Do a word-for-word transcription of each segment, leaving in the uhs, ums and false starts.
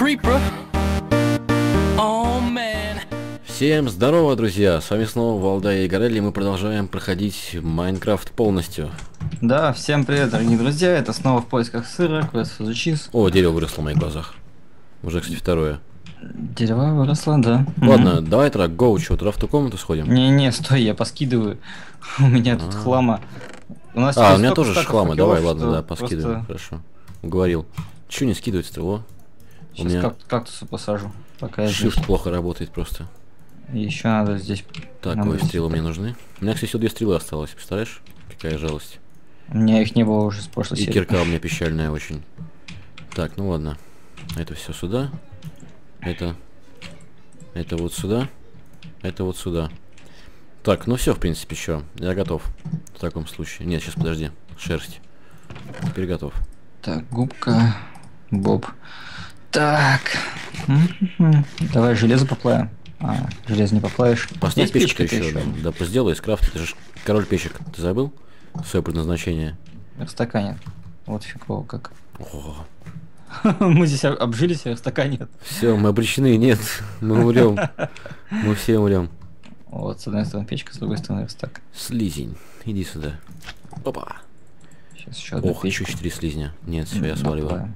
creeper. Oh, man. Всем здорово, друзья! С вами снова Валдай и Горелли, и мы продолжаем проходить Майнкрафт полностью. Да, всем привет, дорогие друзья, это снова в поисках сыра, Quest for the Cheese. О, дерево выросло в моих глазах. Уже, кстати, второе. Дерево выросло, да. Ладно, Мгм. давай тогда, гоу, что, туда в ту комнату сходим? Не-не, стой, я поскидываю. У меня тут А. хлама. У нас А, теперь у меня столько тоже стаков хлама, факелов, давай, ладно, что да, поскидываем, просто хорошо. Уговорил. Чё не скидывать-то, во? У Сейчас меня как кактусы посажу, пока я здесь. shift плохо работает просто. Еще надо здесь. Так, надо ой, здесь стрелы так. мне нужны. У меня, кстати, всего две стрелы осталось, представляешь? Какая жалость. У меня их не было уже с прошлой И серии. кирка у меня печальная очень. Так, ну ладно. Это все сюда. Это... Это вот сюда. Это вот сюда. Так, ну все, в принципе, еще. Я готов. В таком случае. Нет, сейчас подожди. Шерсть. Теперь готов. Так, губка, боб. Так. М-м-м. Давай железо поплавим. А, железо не поплавишь. Поставь Есть печку печка-то еще. Да, да сделай из крафта. Ты же король печек. Ты забыл свое предназначение? В стакане. Вот фигово как. О, Мы здесь об- обжились, а в стакане нет. все, мы обречены. Нет, мы умрем. Мы все умрем. Вот, с одной стороны печка, с другой стороны верстак. Слизень. Иди сюда. Опа. Сейчас еще одну Ох, еще печку. четыре слизня. Нет, все, я М, сваливаю. наплавим.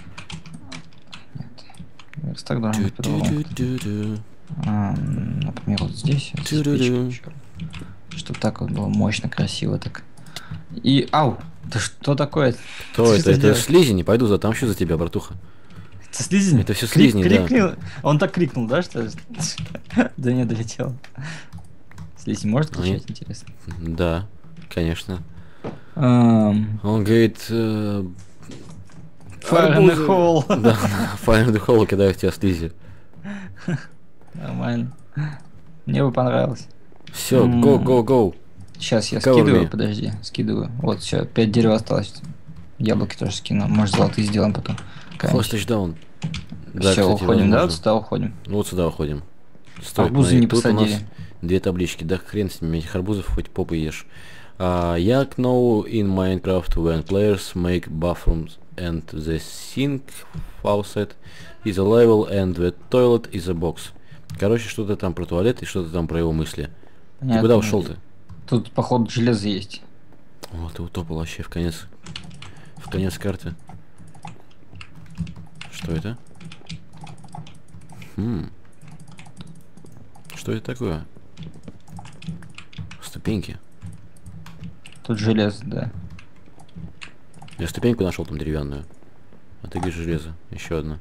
Нет. Верстак должен быть по-другому. Ту-ту-ту-ту. А, например, вот здесь. Вот здесь Тю-ду-ду. печка еще. Чтобы так вот было мощно, красиво так. И, ау! Да что такое? Кто Ты это? что Это делаешь? слизень, не пойду затамщу за тебя, братуха. Это слизень? Это всё Крик- слизни, да. крикнул. Он так крикнул, да, что ли? До не долетел. Слизень может Они- кричать, интересно? Да, конечно. Ам, Он говорит... э, Fire in the арбузы. hole. Да, Fire in the hole кидаю в тебя слизи. Нормально. Мне бы понравилось. Все, М. go, go, go. Сейчас я Cover скидываю, me. подожди, скидываю. Вот, все, пять дерева осталось. Яблоки тоже скину. Может, золотые сделаем потом. Хостаж даун. Все, уходим, да? Вот сюда уходим. Ну вот сюда уходим. Стой, Арбузы смотри, не тут у нас посадили. две таблички. Да хрен с ними, этих арбузов хоть попы ешь. Uh, Yak know in Minecraft when players make bathrooms and the sink faucet is a level and the toilet is a box. Короче, что-то там про туалет и что-то там про его мысли. Ты Понятно. куда ушел ты? Тут, походу, железо есть. О, ты утопал вообще в конец. В конец карты. Что это? Хм. Что это такое? Ступеньки. Тут железо, да. Я ступеньку нашел там деревянную. А ты говоришь железо. Еще одна.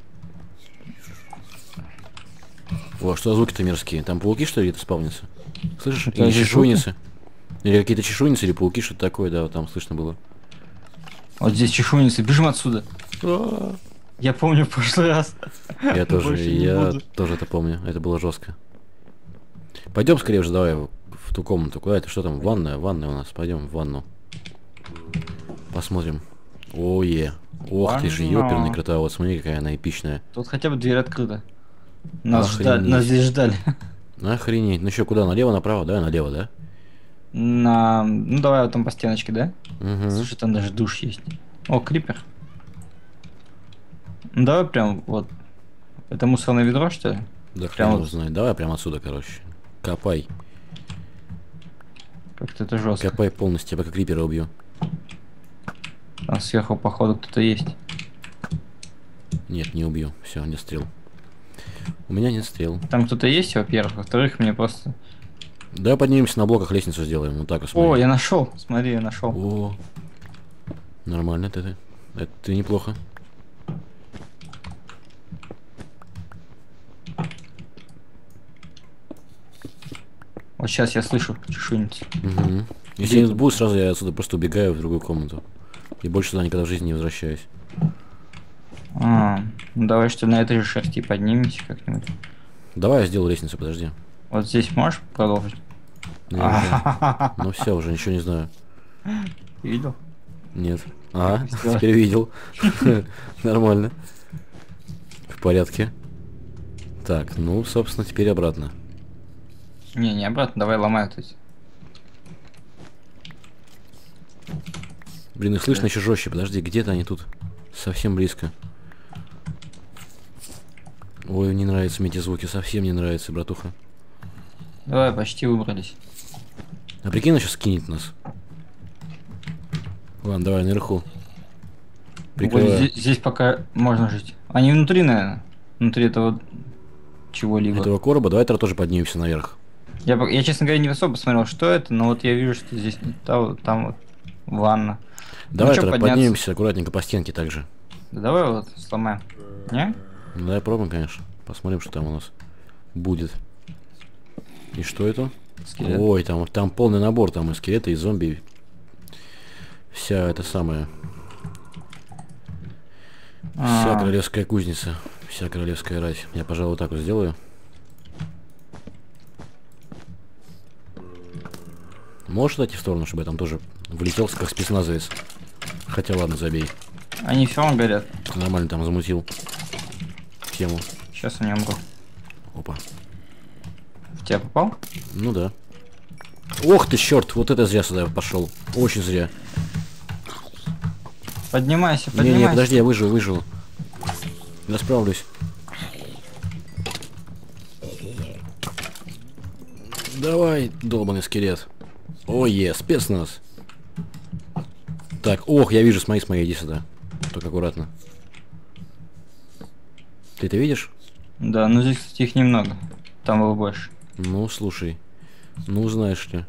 О, что за звуки-то мерзкие? Там пауки, что ли, где-то спавнятся? Слышишь? Это Или же чешуйницы? Или какие-то чешуйницы, или пауки, что-то такое, да, вот там слышно было. Вот здесь чешуйницы. Бежим отсюда. Я помню в прошлый раз. Я тоже, Больше не я буду. тоже это помню. Это было жестко. Пойдем скорее уже, давай в, в ту комнату. Куда это? Что там? Ванная? Ванная у нас. Пойдем в ванну. Посмотрим. Ое. Ох ты же, Ванна. ёперный крота. Вот смотри, какая она эпичная. Тут хотя бы дверь открыта. Нас, Охренеть. ждали, нас здесь ждали. Охренеть. Ну что, куда? Налево, направо? Да, налево, да? На... Ну давай вот там по стеночке, да? Угу. Слушай, там даже душ есть. О, крипер. Ну давай прям вот. Это мусорное ведро, что ли? Да Прям прям вот. узнай. Давай прямо отсюда, короче. Копай. Как-то это жестко. Копай полностью, я пока крипера убью. Там сверху, походу, кто-то есть. Нет, не убью. Все, нет стрел. У меня нет стрел. Там кто-то есть, во-первых. Во-вторых, мне просто. Давай поднимемся на блоках, лестницу сделаем. Вот так вот. О, смотри. я нашел. Смотри, я нашел. О, нормально это ты. Это ты неплохо. Вот сейчас я слышу чешуйницу. Угу. Если не будет, сразу я отсюда просто убегаю в другую комнату. И больше туда никогда в жизни не возвращаюсь. А, ну давай что на этой же шерсти поднимемся как-нибудь. Давай я сделаю лестницу, подожди. Вот здесь можешь продолжить? Не, уже. Ну все, уже ничего не знаю. Видел? Нет. А, Всё. теперь видел. Нормально. В порядке. Так, ну, собственно, теперь обратно. Не, не обратно, давай ломай вот эти. Блин, их слышно еще жестче. Подожди, где-то они тут. Совсем близко. Ой, не нравятся мне эти звуки, совсем не нравятся, братуха. Давай, почти выбрались. А прикинь, он сейчас кинет нас. Ладно, давай наверху. Вот Прикрываю. здесь, здесь пока можно жить. Они внутри, наверное. Внутри этого чего-либо. Этого короба, давай тогда тоже поднимемся наверх. Я, пок- я, честно говоря, не особо посмотрел, что это, но вот я вижу, что здесь там, там вот ванна. Давай чё, тогда подняться? поднимемся аккуратненько по стенке также. Да давай вот сломаем. Не? Ну, давай пробуем, конечно. Посмотрим, что там у нас будет. И что это? Скелет. Ой, там, там полный набор, там и скелеты, и зомби. Вся эта самая... Вся А. королевская кузница. Вся королевская рать. Я, пожалуй, так вот сделаю. Можешь отойти в сторону, чтобы я там тоже влетел, как спецназовец? Хотя ладно, забей. Они все равно горят. Нормально там замутил тему. Сейчас они умрут. Опа. В тебя попал? Ну да. Ох ты, черт, вот это зря сюда пошел. Очень зря. Поднимайся, поднимайся. Не-не, подожди, я выживу, выживу. Я справлюсь. Давай, долбаный скелет. Ой, е, спецназ. Так, ох, я вижу, смотри, смотри, иди сюда. Только аккуратно. Ты это видишь? Да, ну здесь, кстати, их немного. Там было больше. Ну, слушай. Ну, знаешь ли.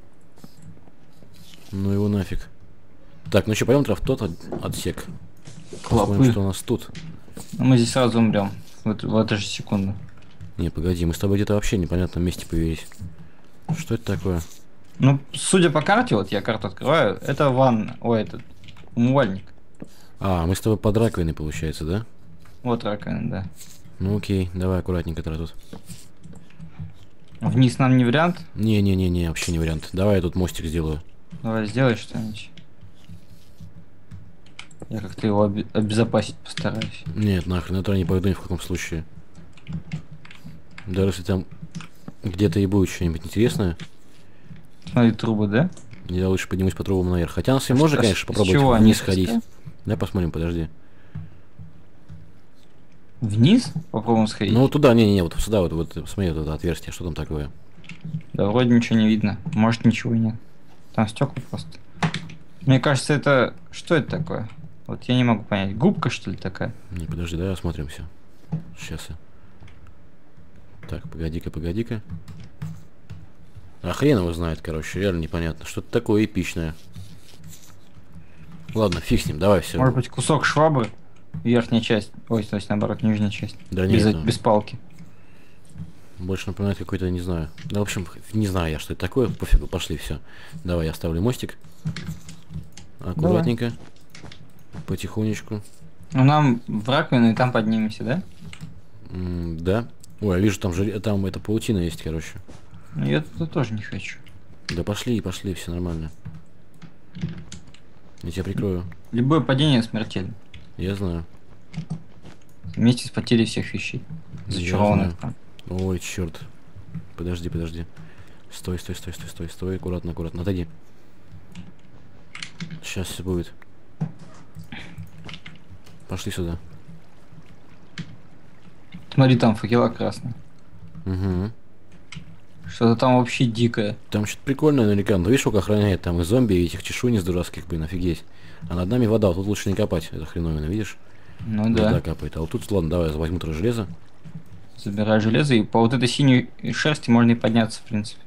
Ну его нафиг. Так, ну что, пойдем в тот от- отсек. Посмотрим, Клопы. что у нас тут. Ну, мы здесь сразу умрем. Вот в эту же секунду. Не, погоди, мы с тобой где-то вообще в непонятном месте появились. Что это такое? Ну, судя по карте, вот я карту открываю, это ванна. Ой, этот умывальник. А, мы с тобой под раковиной, получается, да? Вот раковина, да. Ну окей, давай аккуратненько тогда тут. Вниз нам не вариант. Не-не-не-не, вообще не вариант. Давай я тут мостик сделаю. Давай сделай что-нибудь. Я как-то его оби- обезопасить постараюсь. Нет, нахрен, это не пойду ни в каком случае. Даже если там где-то и будет что-нибудь интересное, Смотри, трубы, да? я лучше поднимусь по трубам наверх. Хотя нас и можно, С- конечно, с попробовать чего они вниз спускают? сходить. Давай посмотрим, подожди. Вниз? Попробуем сходить. Ну туда, не-не-не, вот сюда, вот, вот смотри, вот это отверстие, что там такое? Да вроде ничего не видно. Может ничего и нет. Там стекла просто. Мне кажется, это... Что это такое? Вот я не могу понять. Губка, что ли, такая? Не, подожди, давай осмотримся. Сейчас я. Так, погоди-ка, погоди-ка. А хрен его знает, короче, реально непонятно. Что-то такое эпичное. Ладно, фиг с ним, давай все. Может быть, кусок швабры? Верхняя часть. Ой, то есть наоборот, нижняя часть. Да без, нет, ну, без палки. больше напоминает какой-то, не знаю. Да, в общем, не знаю я, что это такое. Пофигу, пошли, все. Давай, я оставлю мостик. Аккуратненько. Потихонечку. Ну нам в раковину и там поднимемся, да? М, да. Ой, я вижу, там же там эта паутина есть, короче. Ну я туда тоже не хочу. Да пошли, пошли, все нормально. Я тебя прикрою. Любое падение смертельно. Я знаю. Вместе с потерей всех вещей. Я Зачарованных знаю. там. Ой, черт. Подожди, подожди. Стой, стой, стой, стой, стой, стой, аккуратно, аккуратно. Отойди. Сейчас все будет. Пошли сюда. Смотри, там факела красная. Угу. Что-то там вообще дикое. Там что-то прикольное наверняка. Ну, видишь, сколько охраняет там и зомби, и этих чешуйниц дурацких, блин, офигеть. А над нами вода, вот тут лучше не копать. Это хреновина, видишь? Ну Вода да. капает. А вот тут, ладно, давай я возьму тоже железо. Забираю железо, и по вот этой синей шерсти можно и подняться, в принципе.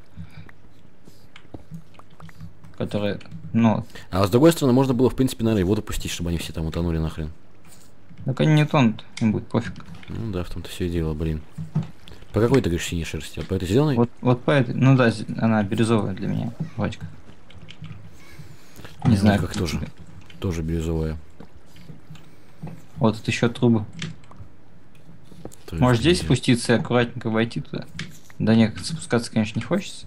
Которая, ну, А с другой стороны, можно было, в принципе, наверное, и воду пустить, чтобы они все там утонули нахрен. так они не тонут, им будет пофиг. Ну да, в том-то все и дело, блин. По какой ты говоришь синей шерсти? А по этой зеленой? Вот, вот по этой, ну да, зе- она бирюзовая для меня, вроде как. Не Ну, знаю, как тоже. тебе. Тоже бирюзовая. Вот тут еще трубы. То есть, Может здесь где- спуститься и аккуратненько войти туда? Да нет, спускаться, конечно, не хочется.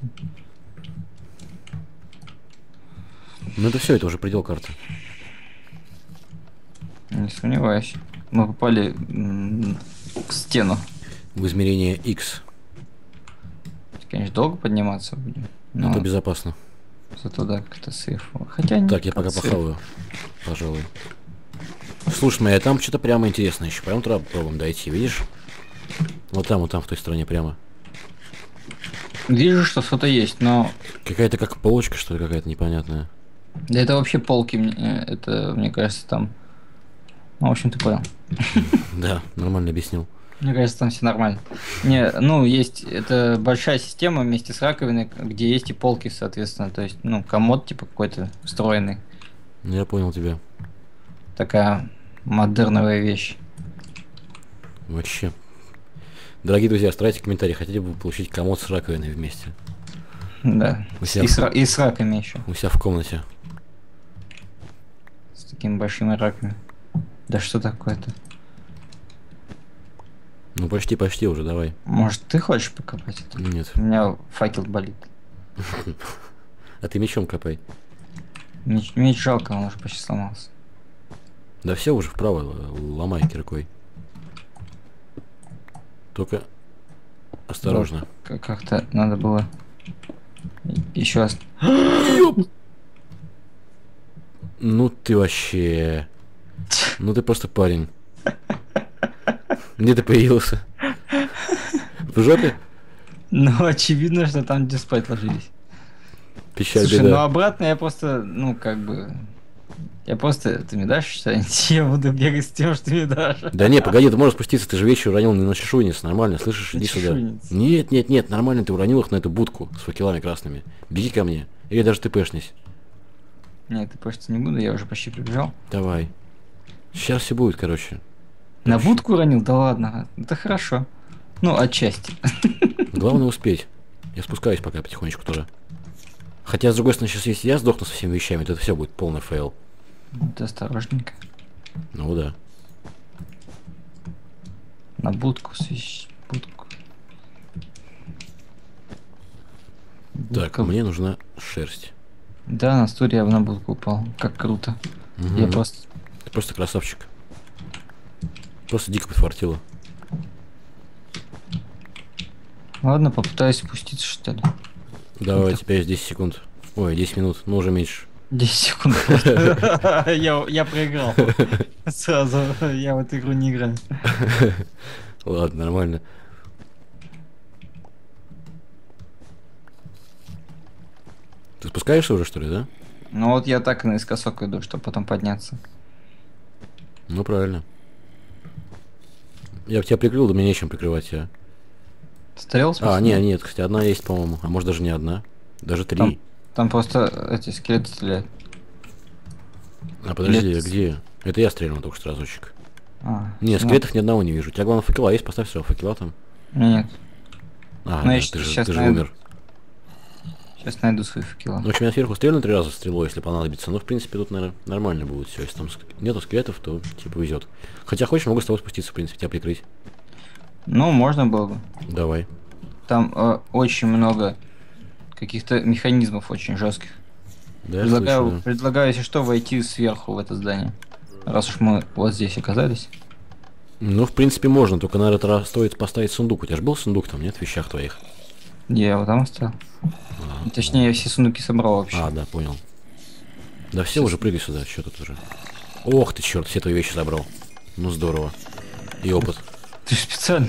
Ну это все, это уже предел карты. Не сомневаюсь. Мы попали м, в стену. В измерение X. Конечно, долго подниматься будем. Но Это безопасно. зато да, как-то сейф. Хотя не Так, я как пока сейф. похаваю. Пожалуй. Слушай, моя там что-то прямо интересное еще. Прям туда попробуем дойти, видишь? Вот там, вот там, в той стороне прямо. Вижу, что что-то есть, но... Какая-то как полочка, что ли, какая-то непонятная. Да это вообще полки, мне- это, мне кажется, там... Ну, в общем, ты понял. Да, нормально объяснил. Мне кажется, там все нормально. Не, ну, есть, это большая система вместе с раковиной, где есть и полки, соответственно. То есть, ну, комод типа какой-то встроенный. Я понял тебя. Такая модерновая вещь. Вообще. Дорогие друзья, оставляйте комментарии, хотите бы вы получить комод с раковиной вместе. Да. У себя И в- с, ра- и с раками еще. У себя в комнате. С такими большими раками. Да что такое-то? Ну почти, почти уже, давай. Может, ты хочешь покопать это? Нет. У меня факел болит. А ты мечом копай. Меч, меч жалко, он уже почти сломался. Да все уже вправо л- ломай киркой. Только осторожно. Как- Как-то надо было... Еще раз. Ну ты вообще... Ну ты просто парень. Где ты появился? В жопе? Ну, очевидно, что там где спать ложились. Печаль, Слушай, ну беда. обратно я просто, ну, как бы... Я просто... Ты мне дашь что-нибудь? Я буду бегать с тем, что ты мне дашь. Да не, погоди, ты можешь спуститься, ты же вещи уронил не на чешуйниц, нормально, слышишь, На иди сюда. чешуйниц. Нет, нет, нет, нормально, ты уронил их на эту будку с факелами красными. Беги ко мне, или даже ты пешнись. Нет, ты просто не буду, я уже почти прибежал. Давай. Сейчас все будет, короче. На будку уронил? Да ладно, это хорошо. Ну, отчасти. Главное успеть. Я спускаюсь пока потихонечку тоже. Хотя, с другой стороны, сейчас если я сдохну со всеми вещами, то это все будет полный фейл. Будь осторожненько. Ну да. На будку свищ. Будку. Так, Будка. мне нужна шерсть. Да, на стуле я на будку упал. Как круто. Мгм. Я просто... Ты просто красавчик. Просто дико подфартило. Ладно, попытаюсь спуститься, что ли. Давай, так. у тебя есть десять секунд. Ой, десять минут, ну уже меньше. десять секунд просто. Я, я проиграл. Сразу. Я в эту игру не играю. Ладно, нормально. Ты спускаешься уже, что ли, да? Ну вот я так наискосок иду, чтобы потом подняться. Ну, правильно. Я бы тебя прикрыл, да мне нечем прикрывать тебя. Стрел? в А, смысле? не, нет, кстати, одна есть, по-моему. А может даже не одна. Даже три. Там, там просто эти скелеты стреляют. А подожди, нет. а где? Это я стрельнул только что разочек. А, Нет, ну, скелетов ни одного не вижу. У тебя главное факела есть, поставь сразу факела там. Нет, А, Ну, да, я ты же, щас ты же найду. умер. сейчас найду свои факела. Ну, в общем, я сверху стрельну три раза стрелой, если понадобится. Но, в принципе, тут, наверное, нормально будет все. Если там ск- нету скелетов, то типа везет. Хотя хочешь, могу с тобой спуститься, в принципе, тебя прикрыть. Ну, можно было бы. Давай. Там э, очень много каких-то механизмов очень жестких. Да, я Предлагаю, слышу, да. предлагаю, если что, войти сверху в это здание. Раз уж мы вот здесь оказались. Ну, в принципе, можно, только, наверное, это раз стоит поставить сундук. У тебя же был сундук там, нет, в вещах твоих? Я его там оставил. Точнее, я все сундуки собрал вообще. А, да, понял. Да все, уже прыгай сюда, что тут уже. Ох ты, черт, все твои вещи забрал. Ну, здорово. И опыт. Ты же специально.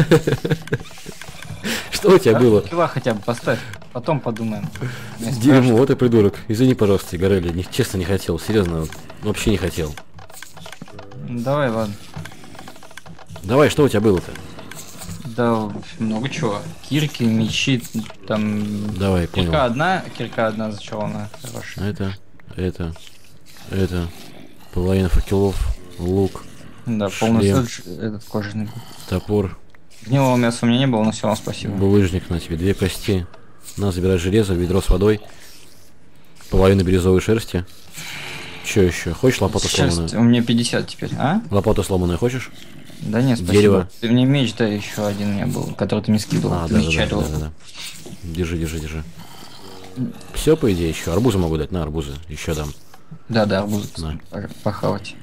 Что у тебя было? Факела хотя бы поставь. Потом подумаем. Мне Дерьмо, страшно. вот и придурок. Извини, пожалуйста, Игорелли, не, честно не хотел, серьезно, вот, вообще не хотел. Давай, ладно. Давай, что у тебя было-то? Да, много чего. Кирки, мечи, там... Давай, Кирка понял. одна, кирка одна зачарована. Хорошая. Это, это, это, половина факелов, лук, Да, полный шлем. сет этот кожаный. топор, Гнилого мяса у меня не было, но все равно спасибо. булыжник на тебе, две кости. На, забирай железо, ведро с водой, половину бирюзовой шерсти. Че еще? Хочешь лопату Шерсть, сломанную? у меня пятьдесят теперь, а? Лопату сломанную хочешь? Да нет, спасибо. Дерево. Ты мне меч, да, еще один у меня был, который ты мне скидывал. А, ты да, мне да, да, чарил. да, да, да. Держи, держи, держи. Все, по идее, еще. Арбузы могу дать, на арбузы. Еще дам. Да, да, арбуз На. по- похавать.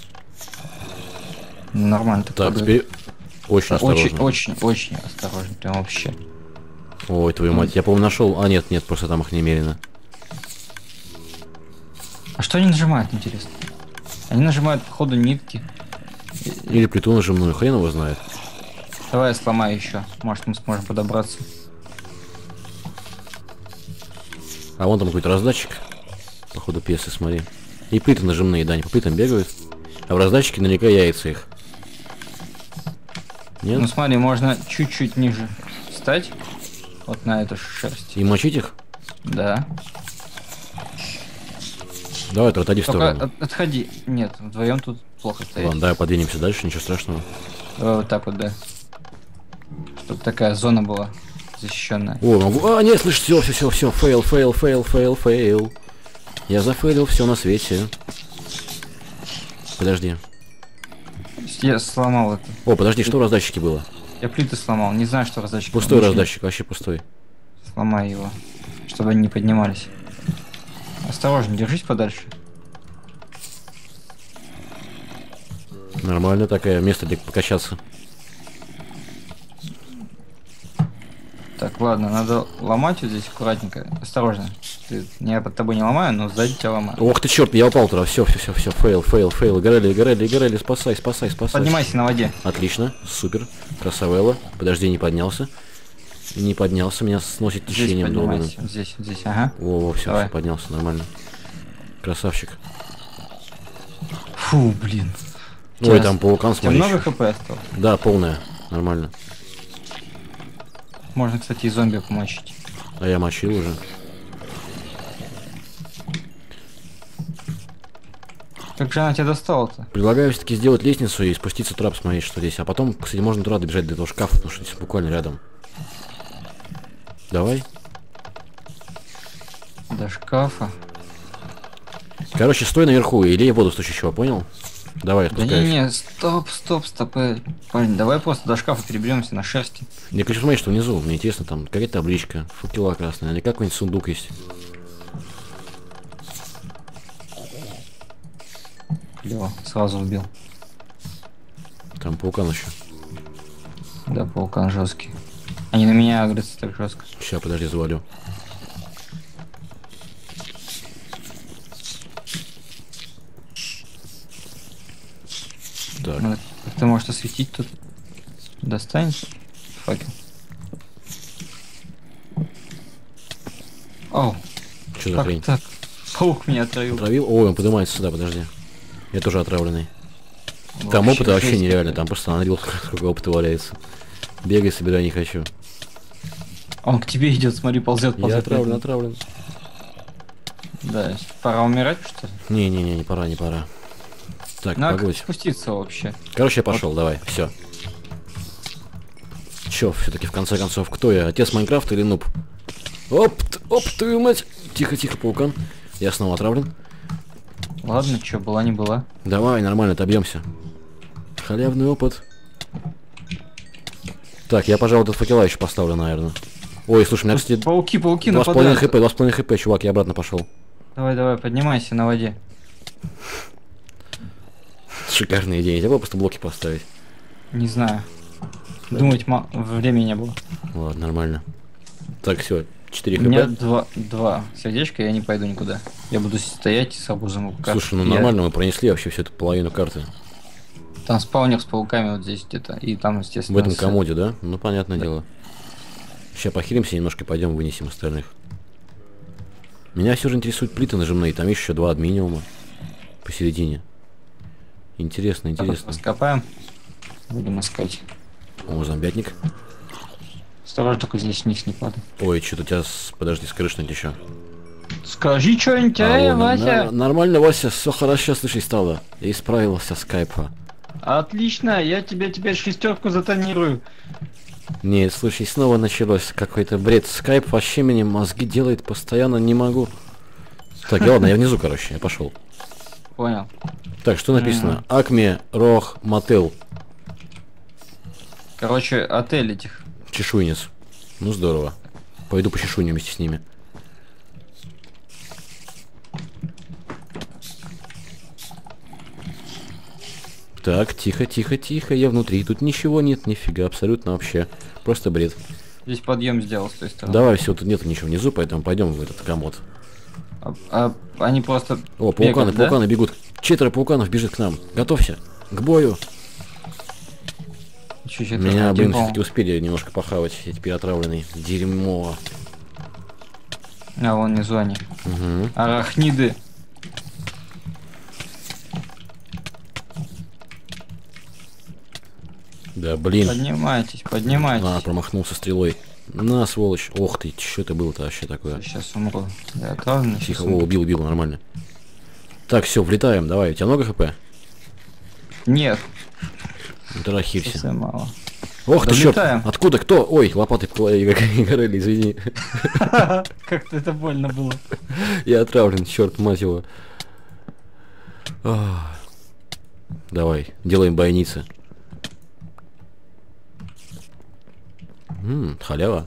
Ну, нормально так. Так, подойдет. теперь очень осторожно. Очень, очень, очень осторожно, прям вообще. Ой, твою мать, я, по-моему, нашел. А, нет, нет, просто там их немерено. А что они нажимают, интересно? Они нажимают, походу, нитки. Или плиту нажимную, хрен его знает. Давай я сломаю еще. Может, мы сможем подобраться. А вон там какой-то раздатчик. Походу пьесы, смотри. И плиты нажимные, да, они по плитам бегают. А в раздатчике наверняка яйца их. Нет? Ну смотри, можно чуть-чуть ниже встать. Вот на эту шерсть. И мочить их? Да. Давай, ты отойди в Только сторону. от- отходи. Нет, вдвоем тут плохо стоять. Ладно, давай подвинемся дальше, ничего страшного. Давай вот так вот, да. Чтобы такая зона была защищенная. О, могу... А, нет, слышь, все, все, все, все, фейл, фейл, фейл, фейл, фейл. Я зафейлил все на свете. Подожди. Я сломал это. О, подожди, что в раздатчике было? Я плиты сломал. Не знаю, что раздатчик. Пустой Ничего. раздатчик, вообще пустой. Сломай его, чтобы они не поднимались. Осторожно, держись подальше. Нормально такое место, где покачаться. Так, ладно, надо ломать вот здесь аккуратненько. Осторожно. Ты, я под тобой не ломаю, но сзади тебя ломаю. Ох ты, черт, я упал туда. Все, все, все, все, фейл, фейл, фейл. Горели, горели, горели, спасай, спасай, спасай. Поднимайся на воде. Отлично, супер. Красавелла. Подожди, не поднялся. Не поднялся, меня сносит Здесь течением долбаным. поднимайся. Вот здесь, вот здесь, ага. О, все, Давай. все, поднялся, нормально. Красавчик. Фу, блин. Ой, Сейчас. там паукан, У тебя смотри. много еще. хп осталось? Да, полная. Нормально. Можно, кстати, и зомби помочить. А я мочил уже. Как же она тебя достала-то? Предлагаю все-таки сделать лестницу и спуститься трап, смотреть, что здесь. А потом, кстати, можно туда добежать до этого шкафа, потому что здесь буквально рядом. Давай. До шкафа. Короче, стой наверху и лей воду стучащего, понял? Давай, я Да спускаюсь. не-не, стоп, стоп, стоп. э, Парень, давай просто до шкафа переберемся на шерсти. Я хочу смотреть, что внизу. Мне интересно, там какая-то табличка, факела красная, или какой-нибудь сундук есть. Клево, сразу убил. Там паукан еще. Да, паукан жесткий. Они на меня агрятся так жестко. Сейчас, подожди, завалю. Так, Надо как-то может осветить тут. Достань факел. Оу, что за как хрень? так? Паук меня отравил. Отравил? Ой, он поднимается сюда, подожди. Я тоже отравленный. Там опыта вообще жесть нереально, какая-то. там просто аналил, сколько опыта валяется. Бегай, собирай, не хочу. Он к тебе идет, смотри, ползет, ползет. Я отравлен, отравлен. Да, пора умирать, что ли? Не-не-не, не пора, не пора. Так, Надо как погодь. спуститься вообще. Короче, я пошел, давай, все. Чё, все-таки в конце концов, кто я? Отец Майнкрафта или нуб? Оп, т- оп, твою мать! Тихо, тихо, паукан. Я снова отравлен. Ладно, чё, была не была. Давай, нормально, отобьемся. Халявный опыт. Так, я, пожалуй, этот факела еще поставлю, наверное. Ой, слушай, у меня, кстати, Пауки, пауки два с половиной нападают. хп, два с половиной хп, чувак, я обратно пошел. Давай, давай, поднимайся на воде. Шикарная идея, я просто блоки поставить. Не знаю. Думать ма- времени не было. Ладно, нормально. Так, все, четыре У меня хп. два, два сердечка, я не пойду никуда. Я буду стоять с арбузом в руках. Слушай, ну Я- нормально, мы пронесли вообще всю эту половину карты. Там спаунер с пауками вот здесь где-то. И там, естественно... В этом с- комоде, да? Ну, понятное Да. дело. Сейчас похилимся немножко, пойдем вынесем остальных. Меня все же интересуют плиты нажимные, там еще два от минимума. Посередине. Интересно, Так, интересно. раскопаем. Будем искать. О, зомбятник. Осторожно, только здесь вниз не падай. Ой, что-то у тебя, с... подожди, с крыши еще. Скажи что-нибудь, А, эй, вон, Вася! на- Нормально, Вася, все хорошо, слушай, стало. Я исправился скайпа. Отлично, я тебе теперь шестерку затонирую. Не, слушай, снова началось какой-то бред. Скайп вообще мне мозги делает постоянно, не могу. Так, я ладно, я внизу, короче, я пошел. Понял. Так, что написано? Акме Рох Мотел. Короче, отель этих. Чешуйнец. Ну здорово. Пойду по чешуйне вместе с ними. Так, тихо, тихо, тихо. Я внутри. Тут ничего нет, нифига, абсолютно вообще. Просто бред. Здесь подъем сделал с той стороны. Давай, все, тут нету ничего внизу, поэтому пойдем в этот комод. А, а они просто... О, пауканы, бегают, да? пауканы бегут. Четверо пауканов бежит к нам. Готовься. К бою. Чуть-чуть Меня, один, блин, по-моему. все-таки успели немножко похавать, я теперь отравленный. Дерьмо. А вон внизу они. Угу. Арахниды. Да, блин. Поднимайтесь, поднимайтесь. А, промахнулся стрелой. На, сволочь. Ох ты, что это было-то вообще такое? Сейчас умру. Я отравленный. Тихо, щас о, умру. убил, убил, нормально. Так, все, влетаем, давай. У тебя много хп? Нет, Ну, тогда хилься. совсем мало. Ох Да ты, черт! влетаем. Откуда? Кто? Ой, лопатой по голове горели, извини. Как-то это больно было. Я отравлен, черт, мать его. Ах. Давай, делаем бойницы. Ммм, халява.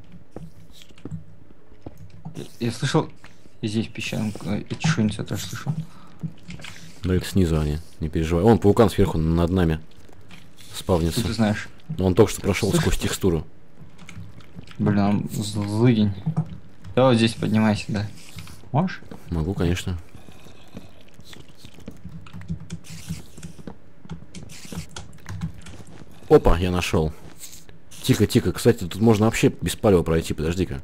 Я слышал, и здесь песчанка, и чешуйница тоже слышал. Да это снизу они, не переживай. Вон, паукан сверху над нами спавнится. Ты знаешь. Он только что прошел Слышь? сквозь текстуру. Блин, он злый день. Да вот здесь поднимайся, да. Можешь? Могу, конечно. Опа, я нашел. Тихо, тихо. Кстати, тут можно вообще без палева пройти. Подожди-ка.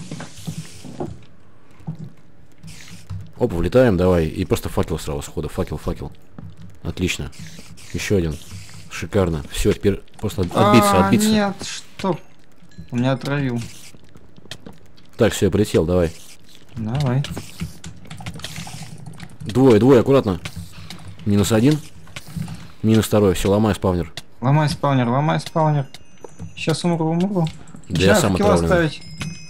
Опа, влетаем, давай. И просто факел сразу схода. Факел, факел. Отлично. Еще один. Шикарно. Все, теперь просто от- отбиться, А, отбиться. нет, что? Он меня отравил. Так, все, я полетел, давай. Давай. Двое, двое, аккуратно. Минус один. Минус второй. Все, ломай спавнер. Ломай спаунер, ломай спаунер. Сейчас умру, умру. Да я сам факела отравленный. ставить.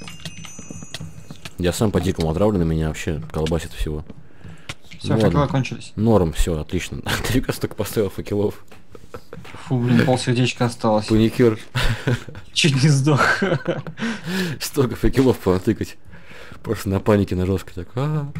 Я сам по дикому отравленный, меня вообще колбасит всего. Все, Ну факела ладно. кончились. Норм, все, отлично. Ты как столько поставил факелов. Фу, блин, полсердечка осталось. Паникер. Чуть не сдох. Столько факелов понатыкать. Просто на панике, на жесткой так. А-а-а.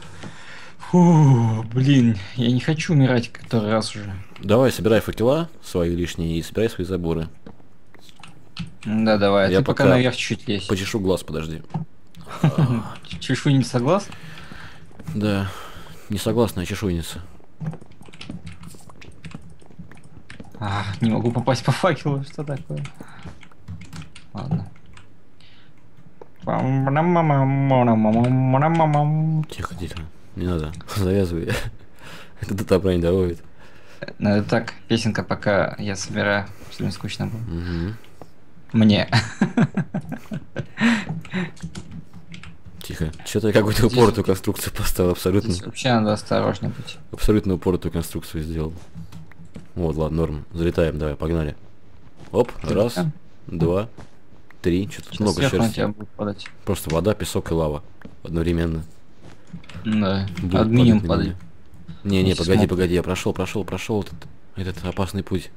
Фу, блин, я не хочу умирать который раз уже. Давай, собирай факела свои лишние и собирай свои заборы. Да, давай, Я ты пока пока наверх чуть лезь. Почешу глаз, подожди. Чешуй не соглас? Да, не согласна, чешуйница. А, не могу попасть по факелу, что такое? Ладно. Тихо, тихо. Не надо. Завязывай. Это до добра не доводит. Ну, это так, песенка, пока я собираю. Все мне скучно было. Угу. Мне. Тихо. Что-то я какую-то Здесь- упоротую конструкцию поставил, абсолютно. Здесь вообще надо осторожнее быть. Абсолютно упоротую конструкцию сделал. Вот, ладно, норм. Залетаем, давай, погнали. Оп, Ты раз, там? два, три. Что-то Сейчас много сверху на шерсти. тебя будет падать. Просто вода, песок и лава. Одновременно. Да, Будут админим падать на падает. меня. Не, не, Вместе с погоди, мопом. погоди, я прошел, прошел, прошел этот, этот опасный путь.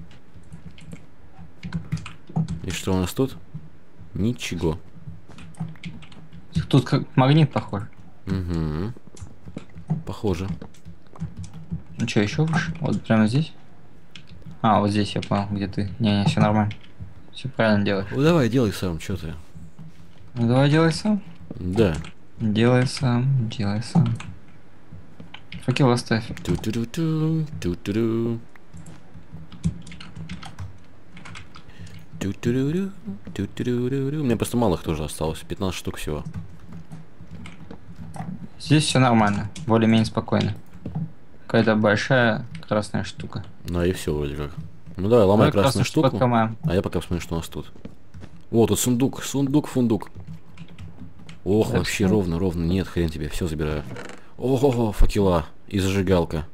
И что у нас тут? Ничего. Тут как магнит похож. Угу. Похоже. Ну что, еще выше? Вот прямо здесь? А, вот здесь я понял, где ты. Не-не, все нормально. Все правильно делаешь. Ну давай, делай сам, что ты. Ну давай делай сам. Да. Делай сам, делай сам. Факел оставь. Ту-ту-ту-ту, ту-ту-ту. Ту-ту-ру-ру, ту-ту-ру-ру-ру. У меня просто мало их тоже осталось. пятнадцать штук всего. Здесь все нормально, более-менее спокойно. Какая-то большая красная штука. Ну и все вроде как. Ну давай, ломай Давай красную штуку. подкомаем. А я пока посмотрю, что у нас тут. О, тут сундук, сундук, фундук. Ох, Так, вообще всё. ровно, ровно. Нет, хрен тебе, все забираю. Ого, факела и зажигалка.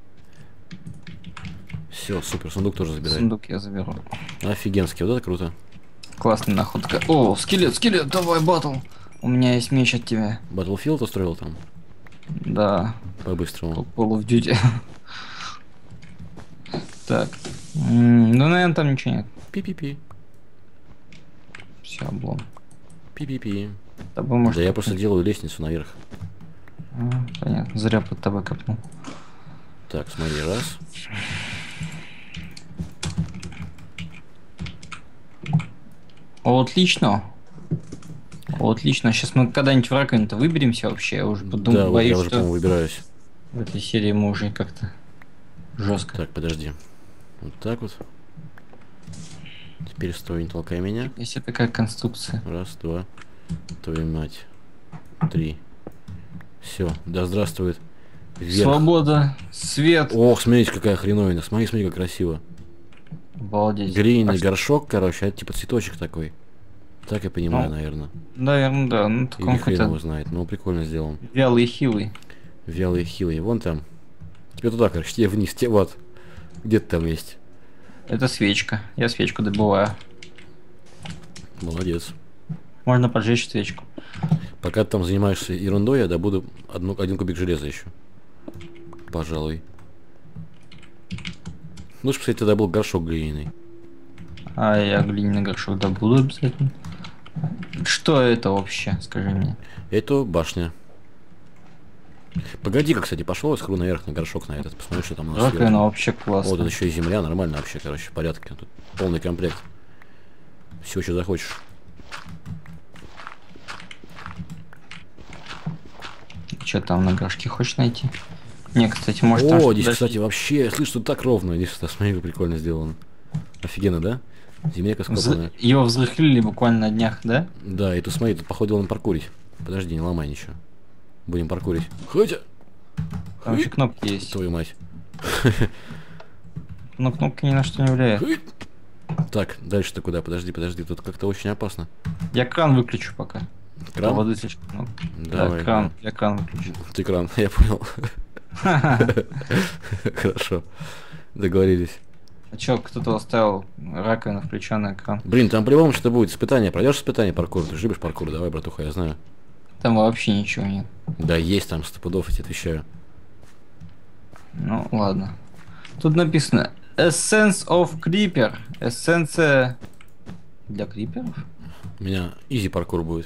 Все, супер, сундук тоже забирай. Сундук я заберу. Офигенский, вот это круто. Классная находка. О, скелет, скелет, давай, батл. У меня есть меч от тебя. Battlefield устроил там? Да, По-быстрому. Call of Duty. Так. М, Ну, наверное, там ничего нет. Пи-пи-пи. Все, облом. Пи-пи-пи. С тобой может Да я копнуть. просто делаю лестницу наверх. А, понятно, зря под тобой копнул. Так, смотри, раз. О, отлично. О, отлично. Сейчас мы когда-нибудь в раковину-то выберемся вообще. Я уже потом Да, вот боюсь, я уже, что по-моему, выбираюсь. в этой серии мы уже как-то жестко. Так, подожди. Вот так вот. Теперь стой, не толкай меня. Если такая конструкция. Раз, два. Твою мать. Три. Все, да здравствует. Вверх. Свобода, свет. Ох, смотрите, какая хреновина. Смотри, смотри, как красиво. Обалдеть. Глиняный А что- горшок, короче, это типа цветочек такой. Так я понимаю, Ну, наверное. Наверное, да. Ну, Или такой хрен его какой-то знает. Ну, прикольно сделан. вялый, хилый. Вялый, хилый. Вон там. Тебе туда, короче, тебе вниз, тебе вот. Где-то там есть. Это свечка. Я свечку добываю. Молодец. Можно поджечь свечку. Пока ты там занимаешься ерундой, я добуду одну, один кубик железа еще. Пожалуй. Лучше, кстати, ты добыл горшок глиняный. А я глиняный горшок добуду обязательно. Что это вообще, скажи мне? Это башня. Погоди-ка, кстати, пошел я схожу наверх на горшок на этот. Посмотри, что там у нас сверху. Раковина вообще Вот, классно. это еще и земля, нормально вообще, короче, в порядке. Тут полный комплект. Все, что захочешь. Что там на горшке хочешь найти? Не, кстати, может там О, что-то здесь, дальше- кстати, вообще, слышь, тут так ровно. Здесь, смотри, как прикольно сделано. Офигенно, да? Земелька Взры- скопанная. Его взрыхлили буквально на днях, да? Да, и тут смотри, тут походу он паркурить. Подожди, не ломай ничего. Будем паркурить. Хотя, Там еще кнопки есть. твою мать. Но кнопки ни на что не влияют. Хыть. Так, дальше-то куда? Подожди, подожди, тут как-то очень опасно. Я кран выключу пока. Кран? Воды слишком много. Давай. Да, кран. Я кран выключу. Ты кран, я понял. Хорошо. Договорились. А чё, кто-то оставил раковину включенный экран? Блин, там по-любому что-то будет. Испытание. Пройдешь испытание паркур? Ты же любишь паркур? Давай, братуха, я знаю. Там вообще ничего нет. Да, есть там сто пудов, я тебе отвечаю. Ну, ладно. Тут написано Essence of Creeper. Эссенция для криперов? У меня изи паркур будет.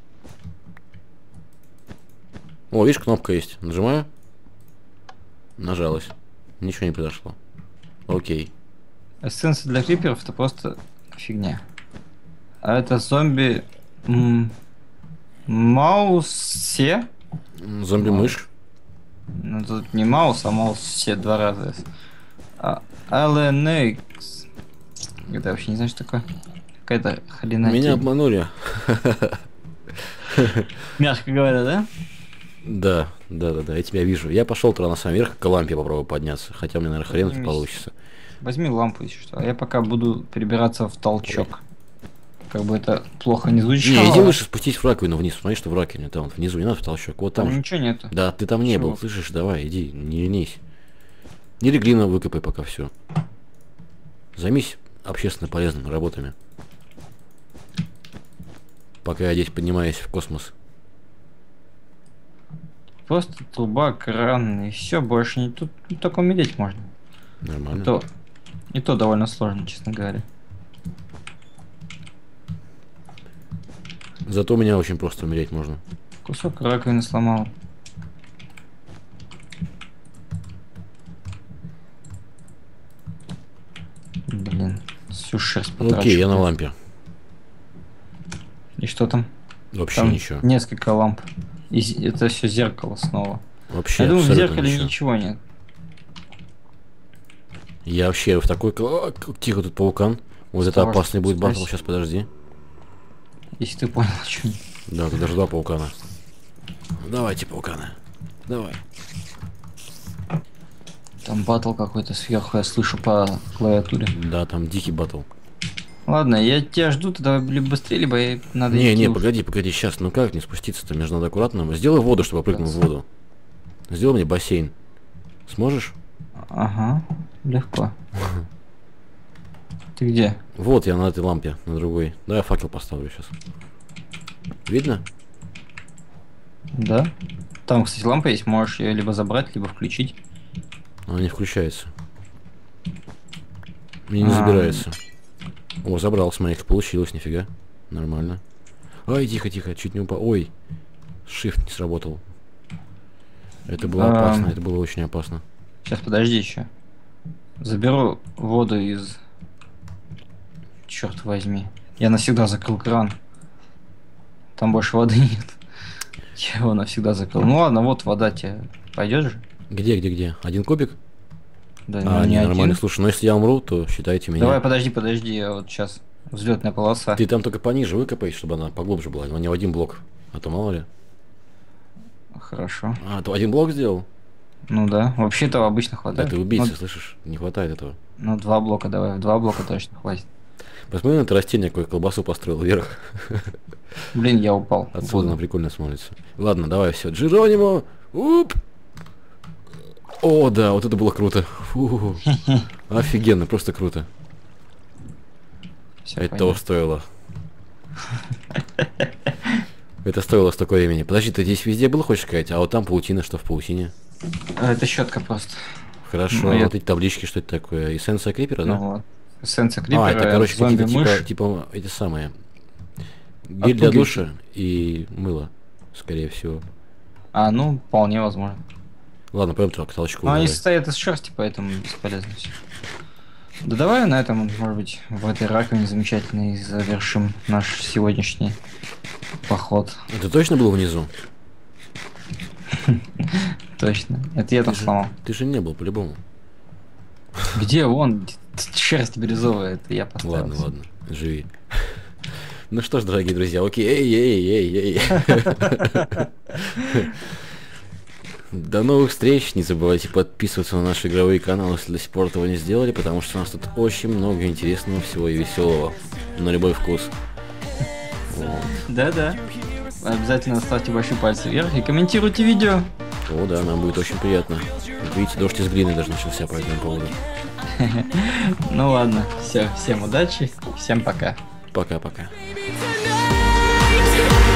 О, видишь, кнопка есть. Нажимаю. Нажалась. Ничего не произошло. Окей. Эссенция для криперов это просто фигня. А это зомби... м, Маусе? М, Зомби-мышь. Ну тут не маус, а маус все два раза. А, эл эн икс. Это вообще не знаю, что такое. Какая-то хрена. Меня обманули. Мягко говоря, да? Да, да, да, да, я тебя вижу. Я пошел туда на самом верх, к лампе попробую подняться. Хотя у меня, наверное, хрен это Поднимись. получится. Возьми лампу, если что. А я пока буду перебираться в толчок. Как бы это плохо не звучало. Не, иди лучше спустись в раковину вниз. Смотри, что в раковине. Там вот внизу, не надо в толчок. Вот там Там же. ничего нету. Да, ты там не Чего? был, слышишь? Давай, иди, не ленись. Или глину выкопай пока все. Займись общественно полезными работами. Пока я здесь поднимаюсь в космос. Просто труба, кран и все, больше не тут, тут только умереть можно. Нормально. И то, и то довольно сложно, честно говоря. Зато у меня очень просто умереть можно. Кусок раковины сломал. Блин, всю шерсть потрачу. Окей, я на лампе. И что там? Вообще Там ничего. несколько ламп. И з- это все зеркало снова. Вообще Я думаю, в абсолютно зеркале ничего. ничего нет. Я вообще в такой... О, как тихо, тут паукан. Вот это Осторожно, опасный будет батл. спасибо. Сейчас, подожди. Если ты понял, о чем. Да, тут даже два паукана. Давайте, пауканы. Давай. Там батл какой-то сверху, я слышу по клавиатуре. Да, там дикий батл. Ладно, я тебя жду, тогда либо быстрее, либо я- надо Не, идти не, уж. погоди, погоди, сейчас, ну как не спуститься-то, мне же надо аккуратно. Сделай воду, чтобы я прыгнул в воду. Сделай мне бассейн. Сможешь? Ага, легко. Ты где? Вот я на этой лампе, на другой. Да, я факел поставлю сейчас. Видно? Да? Там, кстати, лампа есть, можешь ее либо забрать, либо включить. Она не включается. И не А. забирается. О, забрал, смотри, как получилось, нифига. Нормально. Ай, тихо, тихо, чуть не упал. Ой, shift не сработал. Это было А. опасно, это было очень опасно. Сейчас, подожди еще. Заберу воду из... Черт возьми. Я навсегда закрыл кран. Там больше воды нет. Я его навсегда закрыл. Ну ладно, вот вода тебе. Пойдешь же? Где, где, где? Один кубик? Да, А, ну, не, не нормально. один. Слушай, ну если я умру, то считайте меня. Давай, подожди, подожди, я вот сейчас. Взлетная полоса. Ты там только пониже выкопай, чтобы она поглубже была, но не в один блок. А то мало ли. Хорошо. А, ты один блок сделал? Ну да, вообще-то обычно Да хватает. ты убийца, Ну, слышишь? Не хватает этого. ну, два блока давай, в два блока точно хватит. Посмотри на это растение, какое колбасу построил вверх. Блин, я упал. в Отсюда воду. она прикольно смотрится. Ладно, давай, все. Джеронимо! Уп! О, да, вот это было круто. Фу. Офигенно, просто круто. Всё, Это пойдём. того стоило. Это стоило столько времени. Подожди, ты здесь везде был, хочешь сказать? А вот там паутина, что в паутине? А, это щетка просто. Хорошо, Ну, а я- вот эти таблички, что это такое? Эссенция крипера, да? Ну вот. Эссенция крипера, А, это, короче, какие-то зомби-мышь. типа, типа, эти самые. Гель для Отпугивающие. душа и мыло, скорее всего. А, ну, вполне возможно. Ладно, пойдем к толчку. Ну, они давай. состоят из шерсти, поэтому бесполезно все. Да давай на этом, может быть, в этой раковине замечательной завершим наш сегодняшний поход. Ты точно был внизу? Точно. Это я там Ты же- сломал. Ты же не был, по-любому. Где он? Шерсть бирюзовая, это я поставил. Ладно, ладно, живи. Ну что ж, дорогие друзья, окей, эй, эй, эй, эй. До новых встреч, не забывайте подписываться на наши игровые каналы, если до сих пор этого не сделали, потому что у нас тут очень много интересного всего и веселого, на любой вкус. Вот. Да-да. Обязательно ставьте большие пальцы вверх и комментируйте видео. О, да, нам будет очень приятно. Видите, дождь из глины даже начался по этому поводу. Ну ладно, все, всем удачи, всем пока. Пока-пока. Tonight